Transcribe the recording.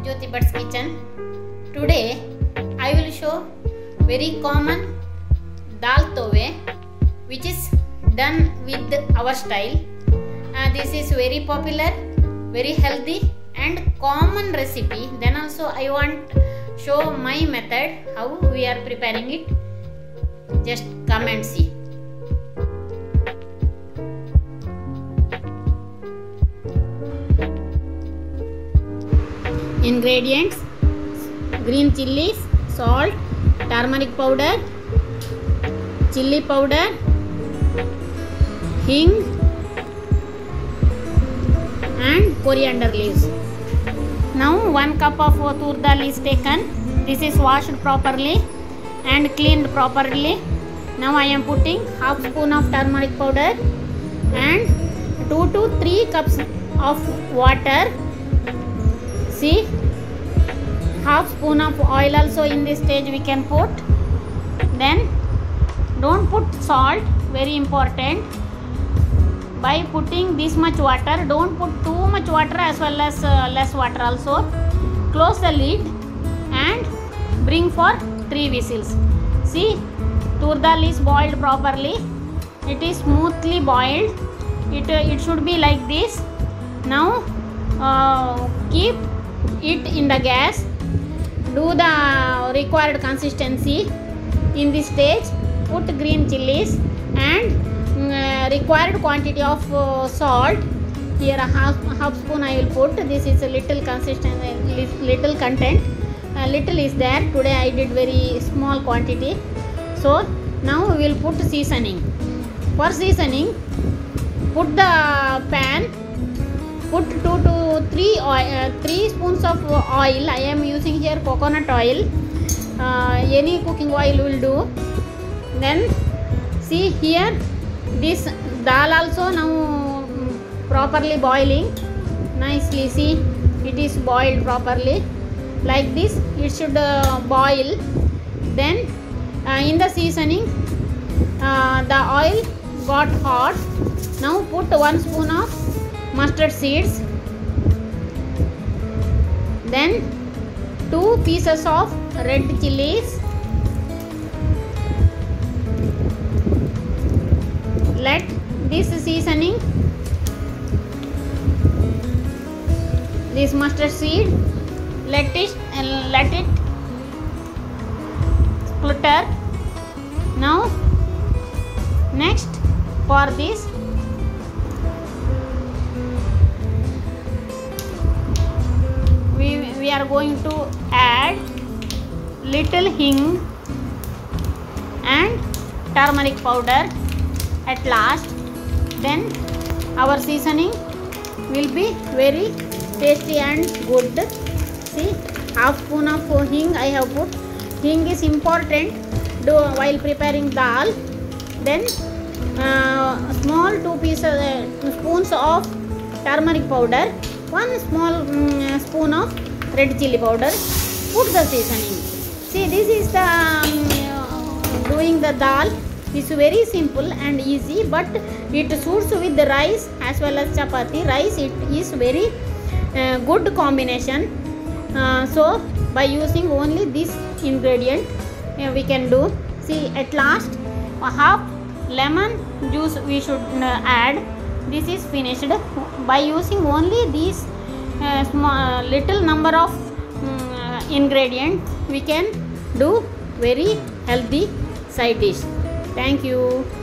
Jyoti Bhatt's kitchen. Today I will show very common dal tove which is done with our style. This is very popular, very healthy and common recipe. Then also I want show my method how we are preparing it. Just come and see. Ingredients: green chillies, salt, turmeric powder, chilli powder, hing and coriander leaves. Now 1 cup of tur dal is taken. This is washed properly and cleaned properly. Now I am putting half spoon of turmeric powder and 2 to 3 cups of water. See, half spoon of oil also in this stage we can put. Then don't put salt, very important. By putting this much water, don't put too much water as well as less water also. Close the lid and bring for 3 whistles. See, tur dal is boiled properly. It is smoothly boiled. It should be like this. Now keep it in the gas. Do the required consistency. In this stage, put green chilies and required quantity of salt. Here a half spoon I will put. This is a little consistency, little content. Little is there. Today I did very small quantity. So now we will put seasoning. For seasoning, put the pan. Put 2 to 3 spoons of oil. I am using here coconut oil. Any cooking oil will do. Then see here, this dal also now properly boiling nicely. See, it is boiled properly. Like this it should boil. Then in the seasoning, the oil got hot. Now put 1 spoon of mustard seeds, then 2 pieces of red chilies. Let this seasoning, this mustard seed, let it splutter. Now next, for this we are going to add little hing and turmeric powder at last. Then our seasoning will be very tasty and good. See, half spoon of hing I have put. Hing is important while preparing dal. Then small 2 spoons of turmeric powder, 1 small spoon of red chili powder. Put the seasoning. See, this is the doing the dal. It's very simple and easy, but it suits with the rice as well as chapati. Rice, it is very good combination. So by using only this ingredient we can do. See, at last half lemon juice we should add. This is finished. By using only these small little number of ingredients, we can do very healthy side dish. Thank you.